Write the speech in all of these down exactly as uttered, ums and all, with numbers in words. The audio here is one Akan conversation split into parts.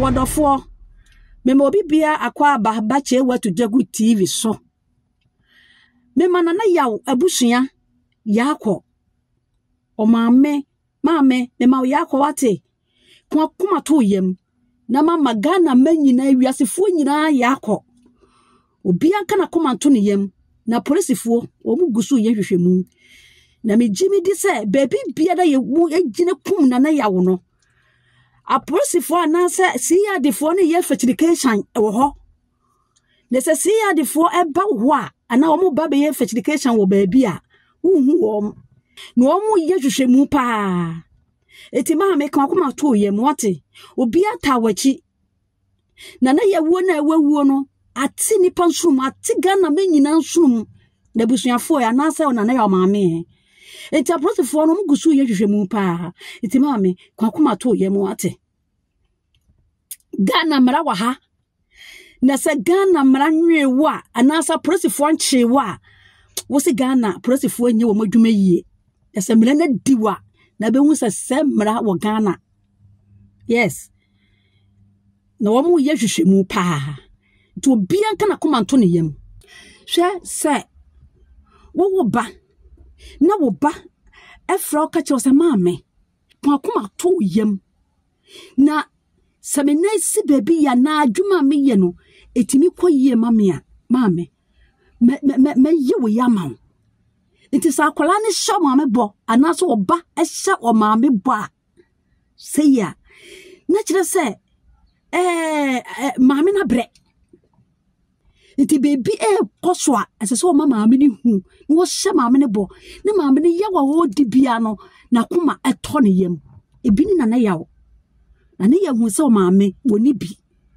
wadofo me mo bibia akwa ba ba che watu jagu T V so me manana yaw abusua yakọ o maame maame me ma yakọ wate kwa kuma to yem na mama Ghana manyina wiasefo nyina yakọ obi anka na kuma to ne yem na polisifo o mu gusu ye hwehwemu na me jimi di se baby bia da ye wu egine kum na na yawo no a polisifo ananse siya defo ne ye facilitation wo ho ne se siya defo eba wo a ana o mu ba be ye facilitation wo baby a wu hu wo no o mu ye hwehwemu pa eti ma me kan kuma to yem wate obi atawachi na na ye wo na ewuo no ati nipa nsum ati Ghana manyina nsum na busuafo ya na se na na ya maame enti aposifo no mugusu ye hwehwemu pa enti maame kwa kuma to ye mu ate Ghana mara wa ha na se Ghana mara nwewo a anasa aposifo nchewo a wo se Ghana aposifo nye wo madwuma yie na se mra na diwa na be hu se se mra wo Ghana yes na wo mu ye hwehwemu pa to bia nka na kuma nto ne yam hwe se wo wo ba na wo ba efra o ka che o se maame kwa kuma to yam na samena si baby ya na adwuma me ye no etimi koyie mame a maame me me me ye wo ya ma nti sa akola ne hye maame bo anaso wo ba ehye o maame bo a se ya na kire se eh maame na bre nti baby e koswa asese o mama maame ni hu wo hye maame ne bo ne maame ne yawa wo di bia no na kuma eto ne yam ebi ni na na yawo na ne yahu se o maame woni bi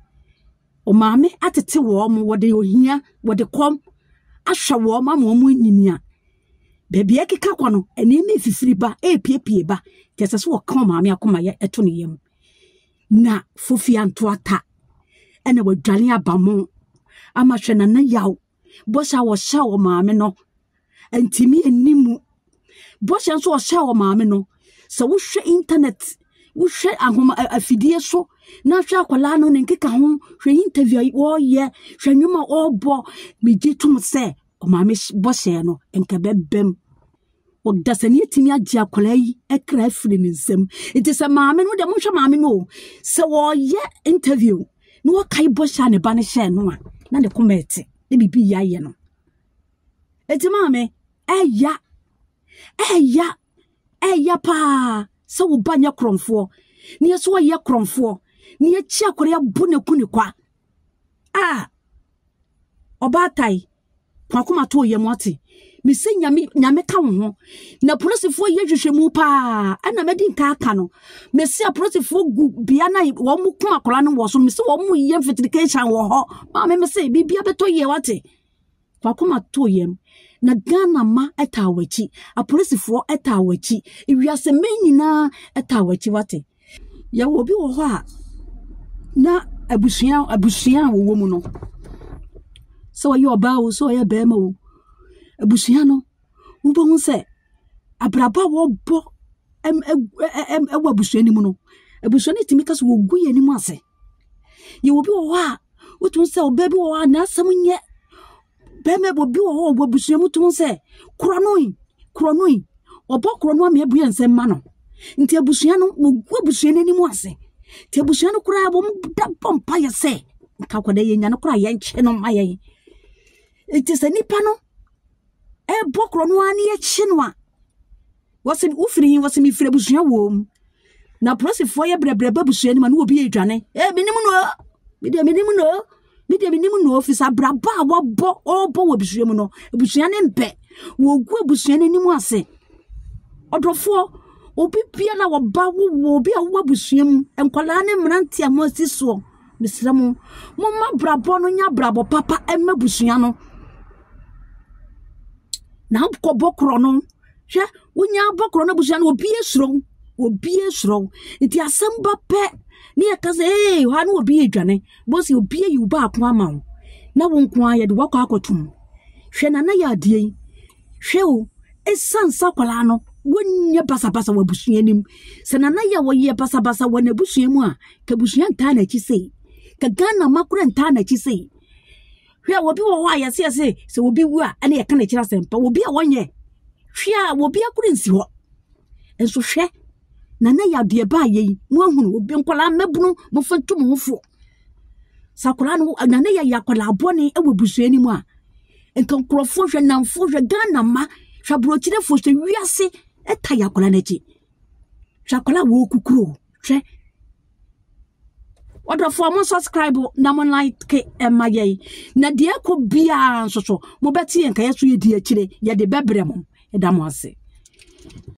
o maame atete wo mo wode ohia wode kom ahwa wo mama wo mo nyinia baby e keka kono ene me fifiri ba e piepie ba tesese wo kan maame akoma ye eto ne yam na fofi anto ata ene wadwane abamo ama hwena na yaw bosha wo sha wo maame no antimi enimu bosha nso wo sha wo maame no so wo hwe internet wo hwe ahoma afidie so na hwe akola no ne nkeka ho hwe interview wo ye hwe nwuma obo bigitum se o maame bosha no enka bebem wo dasani etimi agi akola yi ekra afiri ne nsem enti se maame no de mo hwe maame no se wo ye interview no wo kai bosha ne ba ne hye no a na de kometi e bibi ya ye no eti maame eya eya eya pa se wo banya kromfo ni yeso ye kromfo ni ye chi akore abu ne kuni kwa ah obatai kwa kuma to ye mote mi se nyame nyame ka wo na polisifo ye hwehwemu pa ana medi nka aka no me se polisifo gu bia na wo mu kuma kola no wo so me se wo mu ye verification wo ho ma me me se bibia beto ye wate kwa kuma to ye na Ghana ma etawachi a polisifo etawachi iwiase menyina etawachi wate ya wo bi wo ho a na abusua abusua wo wo mu no so ye oba wo so ye be ma wo abusua no ubo hu se abraba wo bo em em ewa abusua ni mu no abusua ni timi kaso wo gu ye ni mu ase ye wo bi wo ha wo tun se obabi wo ha na asam nye be me bo bi wo ho wo abusua mu tun se kronoi kronoi obo krono am ebu ensem ma no nti abusua no wo gu abusua ni mu ase ti abusua no kura bo da pompa ye se nka kwada ye nya no kura ye nche no maye iti se nipa no e bokro no ani e chinwa wose ufiri wose mi fire busua wo na prosifo ye brebreba busua ni ma no obi edwane e minim no mi de minim no mi de minim no ofisa braba wo bo obo wo busua mu no busua ne mpe wo gu busua ni mu ase odofo obi bia na wo ba wo obi a wo busua mu enkwala ne mranti amosi so misramu mo ma brabo no nya brabo papa emma busua no na ko bokro no hwe wonya bokro no busua no obi esuro obi esuro nti asamba pe ni akaze eh ha no obi edwane bosi obi ayi ba ako ama na wonko aye de wakọ akotum hwe na na ya die hwe o esansa kwala no wonya pasa pasa wabusua nim sanana ya wo ye pasa pasa wana busua mu a ka busua nta na chi sei ka Ghana makura nta na chi sei hwe obi wo wa ya se se se obi wu a ane ye ka na kira sempa obi a wonye hwe a obi akura nsi ho enso hwe nana ya de ba ye mu ahunu obi nkola mabunu mo fantu mo fo sakura no nana ya yakola abone e wabusua nim a enkan krofo hwe namfo hwe Ghana ma hwa brochire fo se wiase eta yakola nachi yakola wo kukuro hwe Order for more subscribe na mo like emaye na de ko bia nso so mo beti enka yeso ye di akire ye de bebre mo eda mo ase